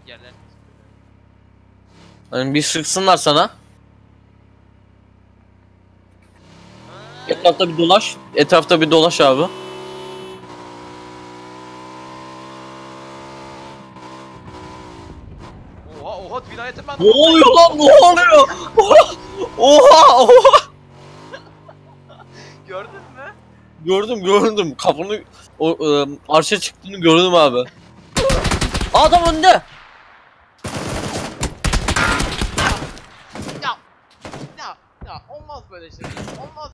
yerler. Hani bir sıksınlar sana. Etrafta bir dolaş. Etrafta bir dolaş abi. Oha oha vilayetim ben. Ne oluyor lan? Ne oluyor? Oha oha. Gördün mü? Gördüm. Kapını arşa çıktığını gördüm abi. Adam önde. Ya olmaz böyle şey. Olmaz.